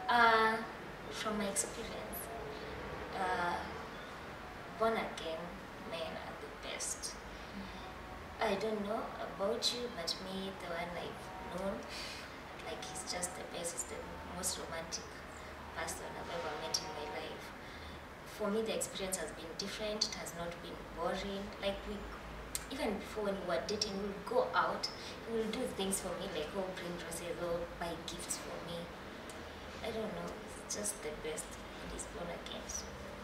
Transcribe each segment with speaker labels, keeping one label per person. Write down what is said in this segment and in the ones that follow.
Speaker 1: From my experience, born again men are the best. I don't know about you, but me, the one I've known, like he's just the best. He's the most romantic person I've ever met in my life. For me, the experience has been different. It has not been boring. Like even before when we were dating, we would go out. He will do things for me, like bring dresses or buy gifts for me. I don't know. It's just the best. And he's born again. So.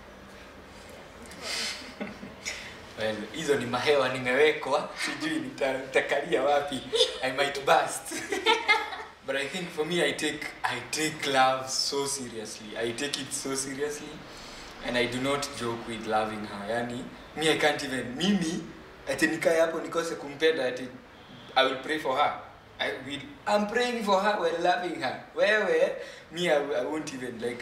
Speaker 2: Well, hizo ni mahewa nimewekwa, sijui nitakalia wapi. I might burst. But I think for me, I take love so seriously. I take it so seriously, and I do not joke with loving her. Yani, me I can't even ati nikae hapo nikose kumpenda ati I will pray for her. I'm praying for her while loving her. Wewe, me I won't even like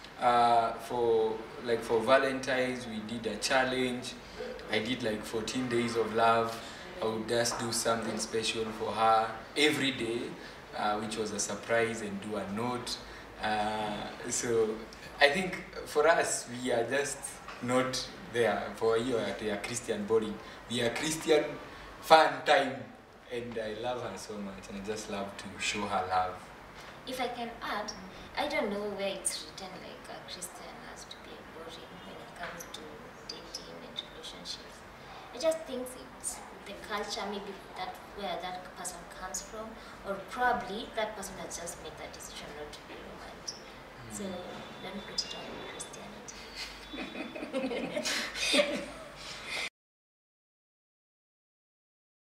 Speaker 2: for Valentine's we did a challenge. I did like 14 days of love. I would just do something special for her every day, which was a surprise, and do a note. So I think for us, we are just not there for you at a Christian body. We are Christian fun time, and I love her so much, and I just love to show her love.
Speaker 1: If I can add, I don't know where it's written like a Christian has to be boring when it comes to dating and relationships. I just think it's the culture, maybe that where that person comes from, or probably that person has just made that decision not to be romantic. So don't put it on Christianity.